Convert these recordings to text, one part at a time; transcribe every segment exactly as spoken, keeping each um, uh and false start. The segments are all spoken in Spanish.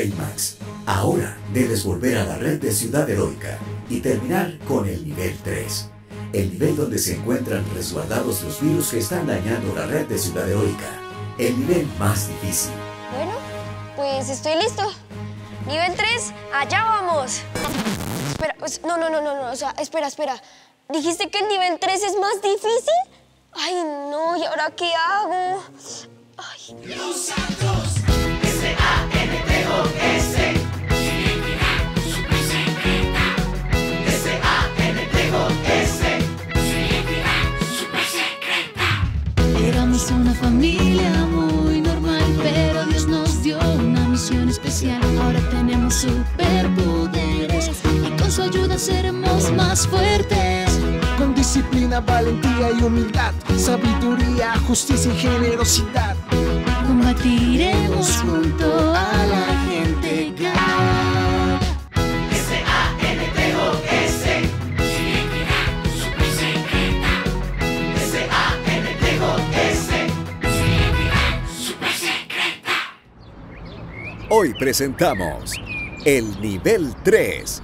Brainmax, ahora debes volver a la red de Ciudad Heroica y terminar con el nivel tres. El nivel donde se encuentran resguardados los virus que están dañando la red de Ciudad Heroica. El nivel más difícil. Bueno, pues estoy listo. Nivel tres, allá vamos. Espera, pues, no, no, no, no, no, o sea, espera, espera. ¿Dijiste que el nivel tres es más difícil? Ay, no, ¿y ahora qué hago? Ay. Los Santos, S A N T O S. Identidad super secreta. S A N T O S. Identidad super secreta. Éramos una familia muy normal, pero Dios nos dio una misión especial. Ahora tenemos superpoderes y con su ayuda seremos más fuertes. Con disciplina, valentía y humildad, sabiduría, justicia y generosidad, combatiremos junto a la gente Gat. S A N T O S. Identidad super secreta. S A N T O S. Identidad super secreta. Hoy presentamos el nivel tres.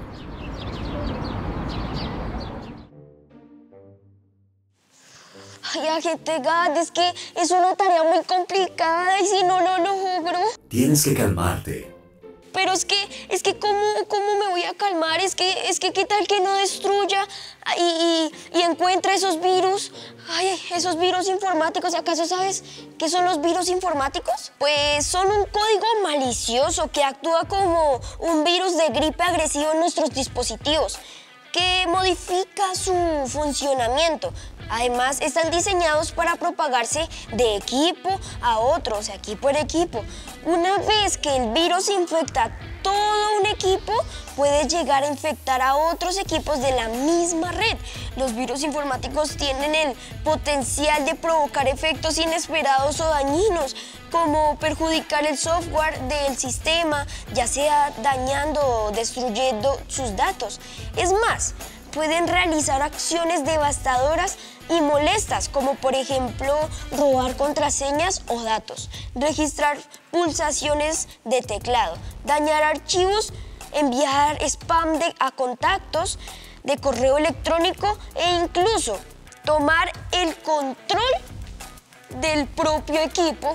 Ay, agente Gat, es que es una tarea muy complicada y si no, no lo logro. Tienes que calmarte. Pero es que, es que, ¿cómo, cómo me voy a calmar? Es que, es que, ¿qué tal que no destruya y, y, y encuentre esos virus? Ay, esos virus informáticos, ¿acaso sabes qué son los virus informáticos? Pues son un código malicioso que actúa como un virus de gripe agresivo en nuestros dispositivos, que modifica su funcionamiento. Además, están diseñados para propagarse de equipo a otro, o sea, equipo en equipo. Una vez que el virus infecta todo un equipo, puede llegar a infectar a otros equipos de la misma red. Los virus informáticos tienen el potencial de provocar efectos inesperados o dañinos, como perjudicar el software del sistema, ya sea dañando o destruyendo sus datos. Es más, pueden realizar acciones devastadoras y molestas, como por ejemplo robar contraseñas o datos, registrar pulsaciones de teclado, dañar archivos, enviar spam de, a contactos de correo electrónico e incluso tomar el control del propio equipo.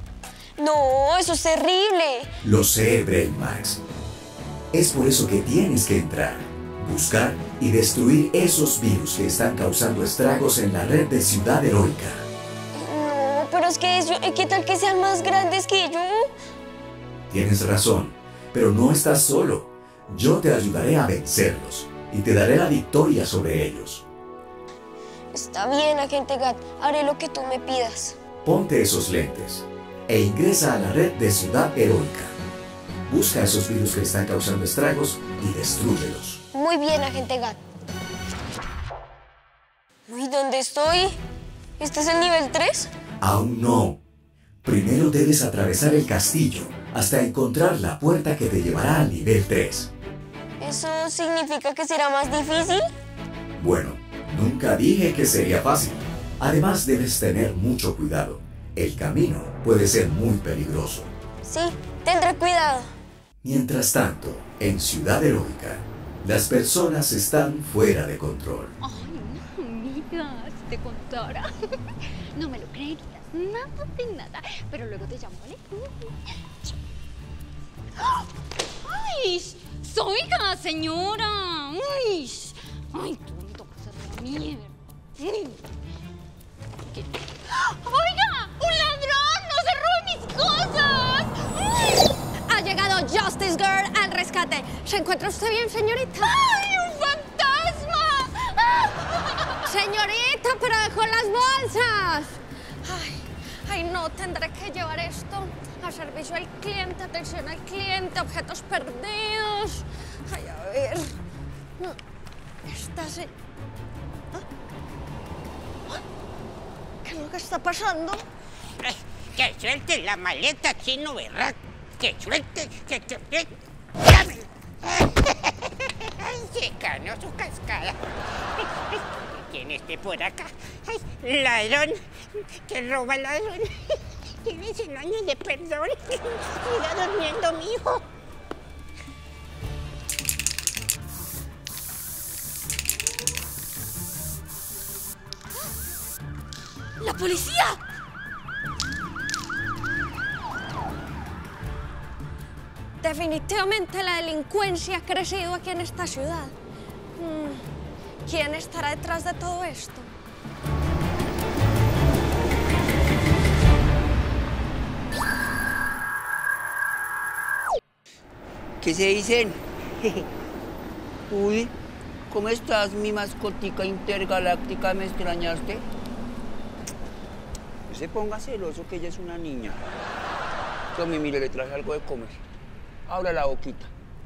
No, eso es terrible. Lo sé, Brainmax. Es por eso que tienes que entrar, buscar y destruir esos virus que están causando estragos en la red de Ciudad Heroica. No, pero es que, eso, ¿qué tal que sean más grandes que yo? Tienes razón, pero no estás solo. Yo te ayudaré a vencerlos y te daré la victoria sobre ellos. Está bien, agente Gat, haré lo que tú me pidas. Ponte esos lentes e ingresa a la red de Ciudad Heroica. Busca esos virus que están causando estragos y destrúyelos. Muy bien, agente Gat. Uy, ¿dónde estoy? ¿Este es el nivel tres? Aún no. Primero debes atravesar el castillo hasta encontrar la puerta que te llevará al nivel tres. ¿Eso significa que será más difícil? Bueno, nunca dije que sería fácil. Además, debes tener mucho cuidado. El camino puede ser muy peligroso. Sí, tendré cuidado. Mientras tanto, en Ciudad Heroica, las personas están fuera de control. Ay, no, amiga, si te contara. No me lo creerías, nada de nada. Pero luego te llamo, ¿vale? ¡Ay! ¡Oiga, señora! ¡Ay! ¡Ay, tonto, cosa de mierda! ¿Qué? ¡Oiga! ¡Un ladrón! ¡No se robe mis cosas! ¡Ay! Ha llegado Justice Girl al rescate. ¿Se encuentra usted bien, señorita? ¡Ay, un fantasma! ¡Ah! Señorita, pero dejó las bolsas. Ay, ay, no, tendré que llevar esto a servicio al cliente, atención al cliente, objetos perdidos. Ay, a ver. Esta se... ¿Qué es lo que está pasando? Que suelte la maleta, chino, ¿verdad? Que suelte, que suelte. ¡Dame! ¡Ay, se ganó su cascada! ¿Quién esté por acá? ¡Ay, ladrón! ¡Que roba ladrón! Tienes cien años de perdón. Siga durmiendo, mi hijo. ¡La policía! Definitivamente la delincuencia ha crecido aquí en esta ciudad. ¿Quién estará detrás de todo esto? ¿Qué se dicen? Uy, ¿cómo estás, mi mascotica intergaláctica? ¿Me extrañaste? No se ponga celoso que ella es una niña. Tome, mire, le traje algo de comer. Abra la boquita.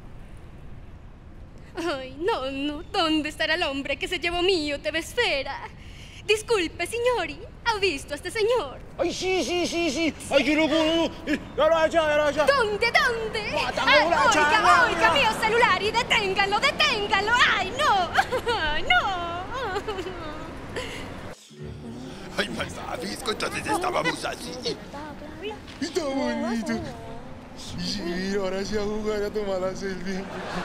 Ay, no, no. ¿Dónde estará el hombre que se llevó mi esfera? Disculpe, signori. ¿Ha visto a este señor? Ay, sí, sí, sí, sí. Ay, yo no puedo. Ya lo allá, ya lo allá. ¿Dónde, dónde? Mátame, Ay, borracha, oiga, no, oiga, no. mío celular y deténganlo, deténganlo. Ay, no. Ay, no. Ay, malvavisco, entonces estábamos así. Está bonito. Sí, ahora sí a jugar a tomar la selfie.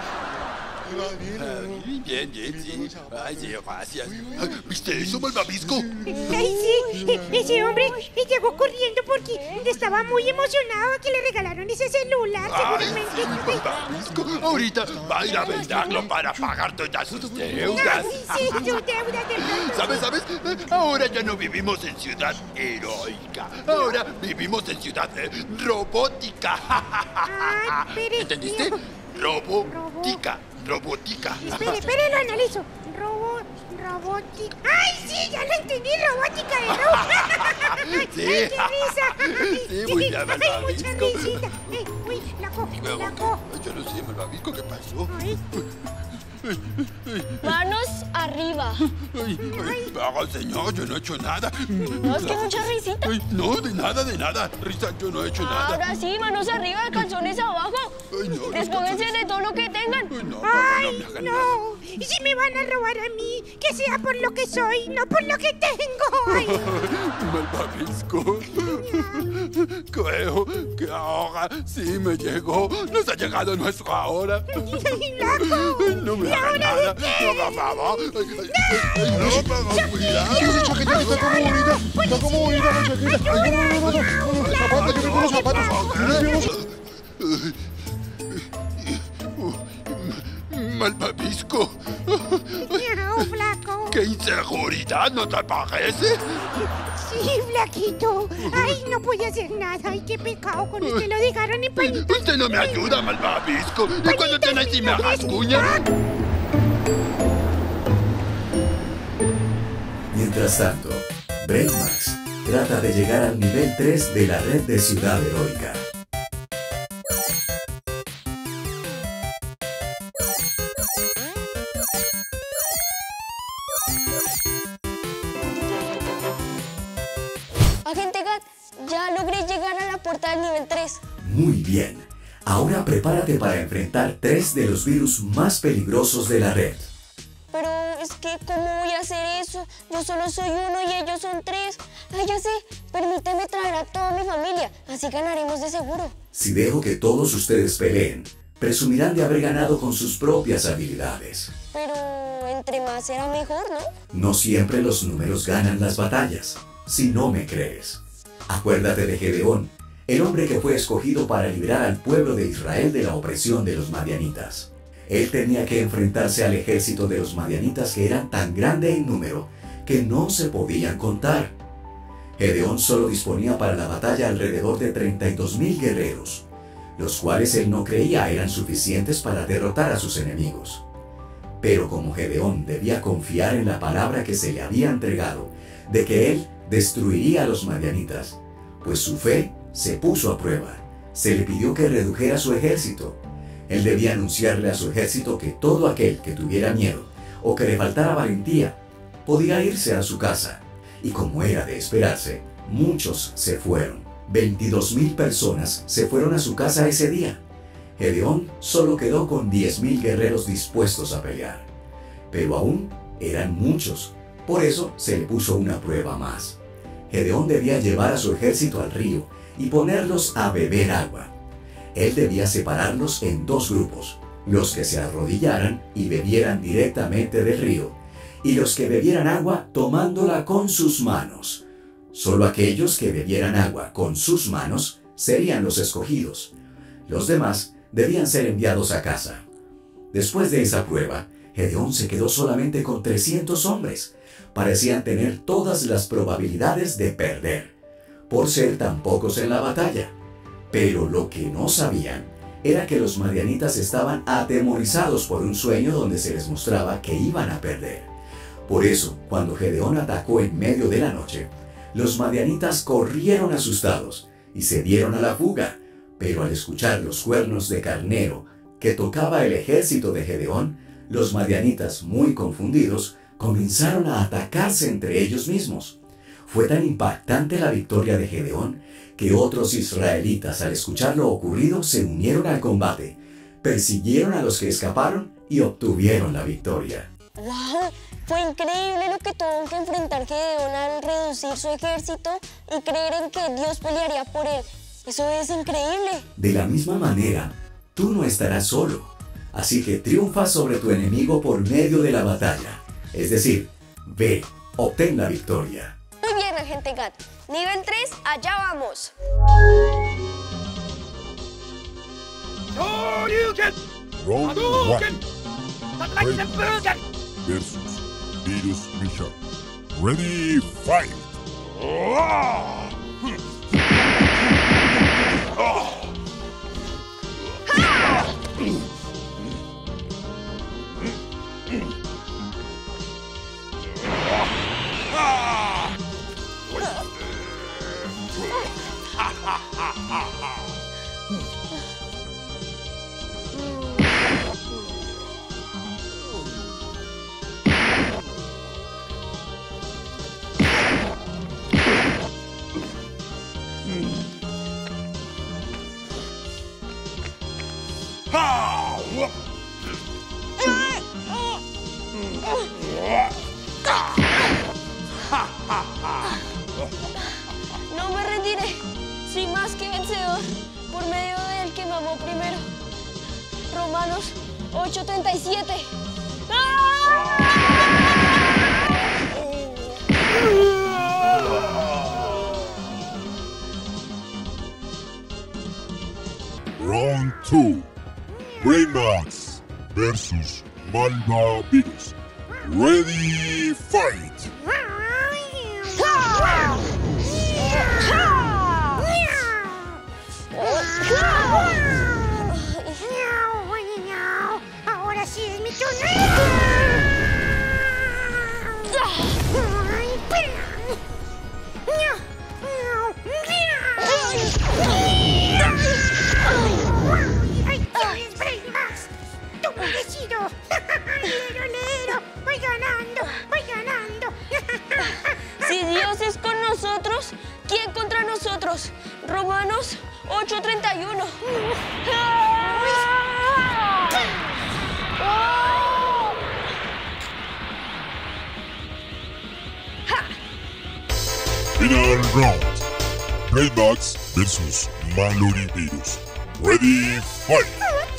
Ay, bien, bien, sí. Ay, sí, gracias. Ay, ¿viste eso, malvavisco? Ay, sí, ese hombre llegó corriendo porque estaba muy emocionado que le regalaron ese celular, Ay, seguramente. sí, malvavisco. Ahorita va a ir a venderlo para pagar todas sus deudas. Ay, sí, su deuda de pronto. ¿Sabes, sabes? Ahora ya no vivimos en ciudad heroica. Ahora vivimos en ciudad eh, robótica. Ay, pero... ¿Entendiste? Robótica. Robótica. Espere, espere, lo analizo. Robo... robótica... ¡Ay, sí! Ya lo entendí, robótica de robo. Sí. ¡Ay, qué risa! Sí, muy bien, Ay, mucha malvavisco. risita. Ay, uy, la cojo, la cojo. Ay, yo no sé, malvavisco, ¿qué pasó? Ay, Manos arriba. Ay, ay, pero, señor, yo no he hecho nada. No, es que mucha risita. Ay, no, de nada, de nada. Risa, yo no he hecho nada. Ahora sí, manos arriba, calzones abajo. Ay, no, los Despónganse calzones. de todo lo que tengan. Ay, no, ay, no me hagan nada. no. Y si me van a robar a mí, que sea por lo que soy, no por lo que tengo. Ay, Malvavisco. Creo que ahora sí me llegó. Nos ha llegado nuestra hora. Flaco. Ay, no me ¿Y hagan ahora nada. de qué? No, por favor. Ay, ay, ay, no, pero cuidado. Esa chaqueta que está como bonita. Está como bonita la chaqueta. Ay, no, no, no, no, no, los zapatos, yo tengo los zapatos. Yo tengo los- Malvavisco. No, flaco. ¡Qué inseguridad! ¿No te parece? Sí, flaquito. Ay, no puede hacer nada. Ay, qué pecado con usted. Lo dejaron en palitos. Usted no me ayuda, malvavisco. ¿Y cuando te y me rasguña? Mientras tanto, Brainmax trata de llegar al nivel tres de la red de Ciudad Heroica. Agente Gat, ya logré llegar a la puerta del nivel tres. Muy bien. Ahora prepárate para enfrentar tres de los virus más peligrosos de la red. Pero es que, ¿cómo voy a hacer eso? Yo solo soy uno y ellos son tres. Ay, ya sé. Permíteme traer a toda mi familia. Así ganaremos de seguro. Si dejo que todos ustedes peleen, presumirán de haber ganado con sus propias habilidades. Pero entre más será mejor, ¿no? No siempre los números ganan las batallas. Si no me crees, acuérdate de Gedeón, el hombre que fue escogido para liberar al pueblo de Israel de la opresión de los madianitas. Él tenía que enfrentarse al ejército de los madianitas, que eran tan grande en número que no se podían contar. Gedeón solo disponía para la batalla alrededor de treinta y dos mil guerreros, los cuales él no creía eran suficientes para derrotar a sus enemigos. Pero como Gedeón debía confiar en la palabra que se le había entregado, de que él destruiría a los madianitas, pues su fe se puso a prueba. Se le pidió que redujera su ejército. Él debía anunciarle a su ejército que todo aquel que tuviera miedo o que le faltara valentía podía irse a su casa. Y como era de esperarse, muchos se fueron. veintidós mil personas se fueron a su casa ese día. Gedeón solo quedó con diez mil guerreros dispuestos a pelear. Pero aún eran muchos. Por eso se le puso una prueba más. Gedeón debía llevar a su ejército al río y ponerlos a beber agua. Él debía separarlos en dos grupos, los que se arrodillaran y bebieran directamente del río, y los que bebieran agua tomándola con sus manos. Solo aquellos que bebieran agua con sus manos serían los escogidos. Los demás debían ser enviados a casa. Después de esa prueba, Gedeón se quedó solamente con trescientos hombres. Parecían tener todas las probabilidades de perder, por ser tan pocos en la batalla. Pero lo que no sabían era que los madianitas estaban atemorizados por un sueño donde se les mostraba que iban a perder. Por eso, cuando Gedeón atacó en medio de la noche, los madianitas corrieron asustados y se dieron a la fuga. Pero al escuchar los cuernos de carnero que tocaba el ejército de Gedeón, los madianitas, muy confundidos, comenzaron a atacarse entre ellos mismos. Fue tan impactante la victoria de Gedeón que otros israelitas, al escuchar lo ocurrido, se unieron al combate, persiguieron a los que escaparon y obtuvieron la victoria. ¡Wow! Fue increíble lo que tuvo que enfrentar Gedeón al reducir su ejército y creer en que Dios pelearía por él. ¡Eso es increíble! De la misma manera, tú no estarás solo. Así que triunfa sobre tu enemigo por medio de la batalla. Es decir, ve, obtén la victoria. Muy bien, agente Gat. Nivel tres, allá vamos. Round one. Brainbox versus Virus Mission. Ready, fight! No me rendiré. Soy más que vencedor por medio del que me amó primero. Romanos ocho treinta y siete. Round two. Brainbox versus Malva Virus. Ready, fight! Ahora sí es mi turno. ¡Ay, tienes Brainbox! ¡Tú merecido! ¡Lero, lero! ¡Voy ganando! ¡Voy ganando! Si Dios es con nosotros, ¿quién contra nosotros? Romanos ocho treinta y uno. Final round. Brainbox versus Mallory Virus. Ready, fight!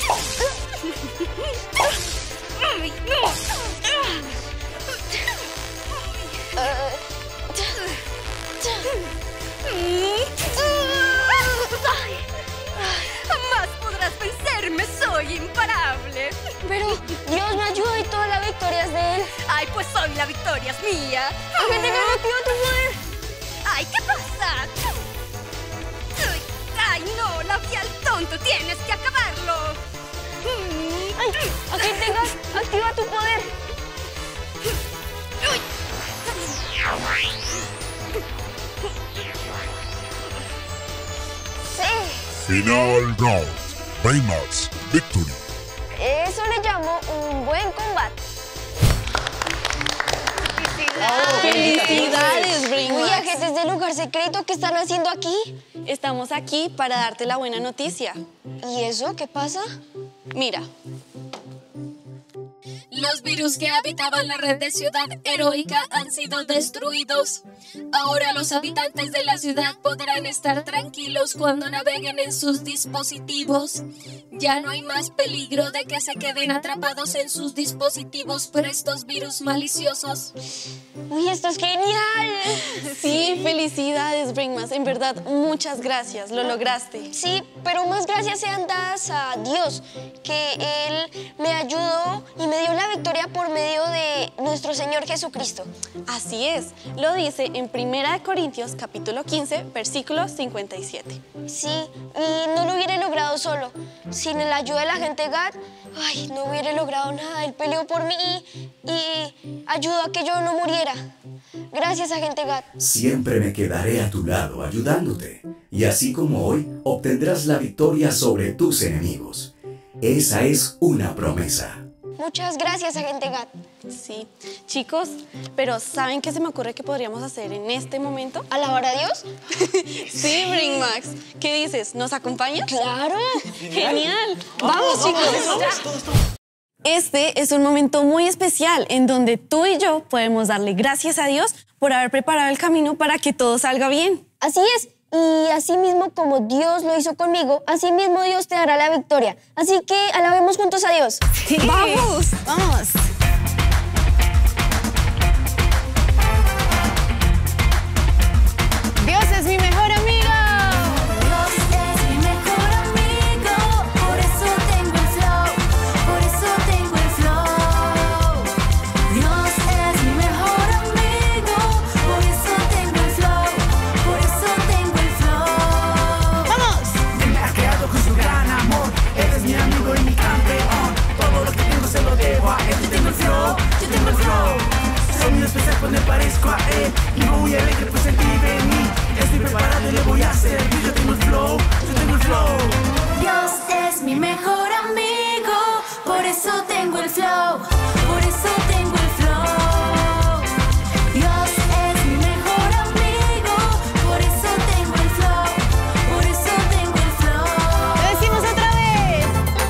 Jamás podrás vencerme, soy imparable. Pero Dios me ayuda y toda la victoria es de Él. Ay, pues hoy la victoria es mía. ¡Agente Gat, activa tu poder! Ay, ¿qué pasa? Ay, ay, no, la vi al tonto, tienes que acabarlo. Ay, agente Gat, activa tu poder. Sí. Final round. Brainbox victory. Eso le llamo un buen combate. ¡Felicidades, Brainbox! Uy, agentes del lugar secreto, ¿qué están haciendo aquí? Estamos aquí para darte la buena noticia. ¿Y eso qué pasa? Mira. Los virus que habitaban la red de Ciudad Heroica han sido destruidos. Ahora los habitantes de la ciudad podrán estar tranquilos cuando naveguen en sus dispositivos. Ya no hay más peligro de que se queden atrapados en sus dispositivos por estos virus maliciosos. ¡Uy, esto es genial! Sí, felicidades, Brainmas. En verdad, muchas gracias. Lo lograste. Sí, pero más gracias sean dadas a Dios, que Él me ayudó y me dio la victoria por medio de nuestro Señor Jesucristo. Así es. Lo dice en Primera de Corintios, capítulo quince, versículo cincuenta y siete. Sí, y no lo hubiera logrado solo. Sin la ayuda de la gente Gad, ay, no hubiera logrado nada. Él peleó por mí y, y ayudó a que yo no muriera. Gracias, agente Gad. Siempre me quedaré a tu lado ayudándote. Y así como hoy, obtendrás la victoria sobre tus enemigos. Esa es una promesa. Muchas gracias, agente Gad. Sí. Chicos, pero ¿saben qué se me ocurre que podríamos hacer en este momento? ¿Alabar a Dios? Sí, Brainmax. ¿Qué dices? ¿Nos acompañas? ¡Claro! ¡Genial! ¡Vamos, chicos! Este es un momento muy especial en donde tú y yo podemos darle gracias a Dios por haber preparado el camino para que todo salga bien. Así es. Y así mismo como Dios lo hizo conmigo, así mismo Dios te dará la victoria. Así que alabemos juntos a Dios. Sí. ¡Vamos! ¡Vamos! Dios es mi mejor amigo. Dios es mi mejor amigo, por eso tengo el flow, por eso tengo el flow. Dios es mi mejor amigo, por eso tengo el flow, por eso tengo el flow. ¡Vamos! Él me ha creado con su gran amor, Él es mi amigo y mi campeón. Todo lo que tengo se lo debo a Él. Yo tengo el flow, yo tengo el flow. Soy muy especial cuando me parezco a Él y muy alegre pues Él vive en mí. Estoy preparado y le voy a servir. Yo tengo el flow, yo tengo el flow. Dios es mi mejor amigo, por eso tengo el flow, por eso tengo el flow. Dios es mi mejor amigo, por eso tengo el flow, por eso tengo el flow. ¡Lo decimos otra vez!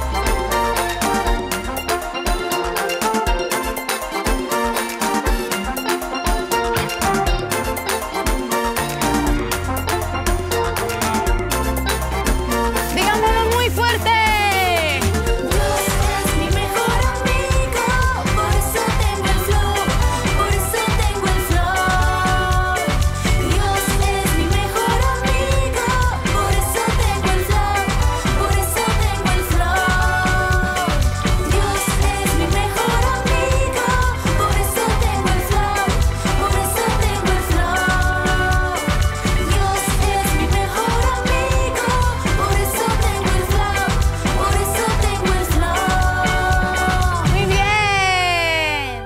¡Digámoslo muy fuerte! Dios es mi mejor amigo, por eso tengo el flow, por eso tengo el flow. Dios es mi mejor amigo, por eso tengo el flow, por eso tengo el flow. Dios es mi mejor amigo, por eso tengo el flow, por eso tengo el flow. Dios es mi mejor amigo, por eso tengo el flow, por eso tengo el flow. ¡Muy bien!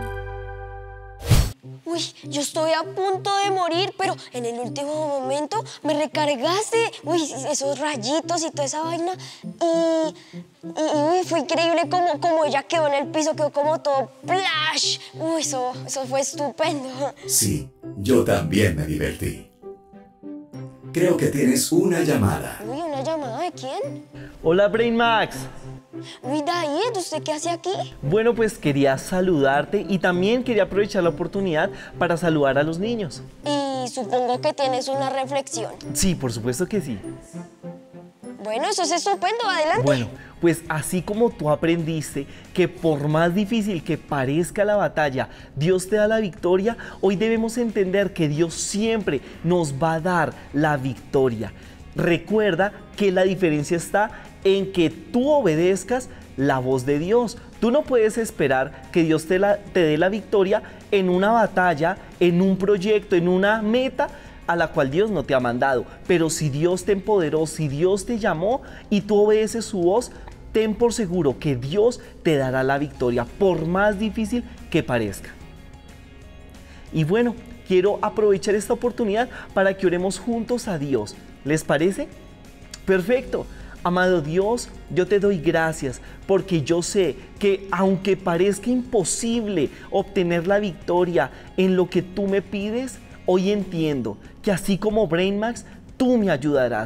Uy, yo estoy a punto de morir, pero en el último momento me recargaste. Uy, esos rayitos y toda esa vaina. Y, y, y uy, fue increíble como, como ella quedó en el piso, quedó como todo splash. Uy, eso, eso fue estupendo. Sí, yo también me divertí. Creo que tienes una llamada. Uy, ¿una llamada de quién? Hola, Brainmax. Uy, David, ¿usted qué hace aquí? Bueno, pues quería saludarte y también quería aprovechar la oportunidad para saludar a los niños. Y supongo que tienes una reflexión. Sí, por supuesto que sí. Bueno, eso es estupendo, adelante. Bueno, pues así como tú aprendiste que por más difícil que parezca la batalla, Dios te da la victoria, hoy debemos entender que Dios siempre nos va a dar la victoria. Recuerda que la diferencia está en que tú obedezcas la voz de Dios. Tú no puedes esperar que Dios te, la, te dé la victoria en una batalla, en un proyecto, en una meta a la cual Dios no te ha mandado. Pero si Dios te empoderó, si Dios te llamó y tú obedeces su voz, ten por seguro que Dios te dará la victoria, por más difícil que parezca. Y bueno, quiero aprovechar esta oportunidad para que oremos juntos a Dios. ¿Les parece? Perfecto. Amado Dios, yo te doy gracias porque yo sé que aunque parezca imposible obtener la victoria en lo que tú me pides, hoy entiendo que así como Brainmax, tú me ayudarás.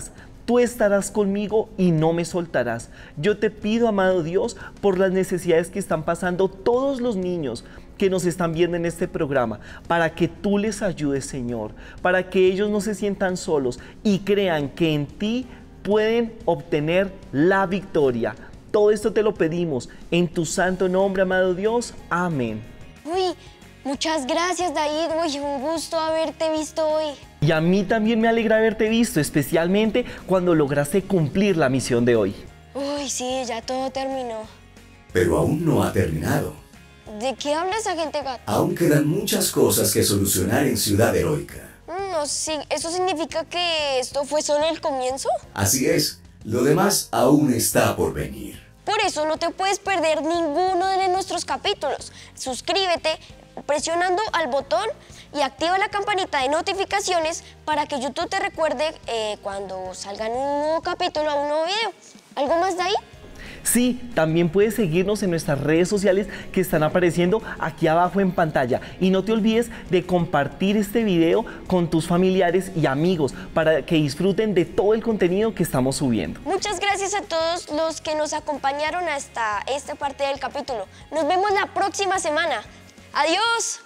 Tú estarás conmigo y no me soltarás. Yo te pido, amado Dios, por las necesidades que están pasando todos los niños que nos están viendo en este programa, para que tú les ayudes, Señor, para que ellos no se sientan solos y crean que en ti pueden obtener la victoria. Todo esto te lo pedimos en tu santo nombre, amado Dios. Amén. Uy, muchas gracias, David. Uy, un gusto haberte visto hoy. Y a mí también me alegra haberte visto, especialmente cuando lograste cumplir la misión de hoy. Uy, sí, ya todo terminó. Pero aún no ha terminado. ¿De qué hablas, agente Gato? Aún quedan muchas cosas que solucionar en Ciudad Heroica. No, sí, ¿eso significa que esto fue solo el comienzo? Así es, lo demás aún está por venir. Por eso no te puedes perder ninguno de nuestros capítulos. Suscríbete presionando al botón y activa la campanita de notificaciones para que YouTube te recuerde eh, cuando salga un nuevo capítulo o un nuevo video. ¿Algo más de ahí? Sí, también puedes seguirnos en nuestras redes sociales que están apareciendo aquí abajo en pantalla. Y no te olvides de compartir este video con tus familiares y amigos para que disfruten de todo el contenido que estamos subiendo. Muchas gracias a todos los que nos acompañaron hasta esta parte del capítulo. Nos vemos la próxima semana. ¡Adiós!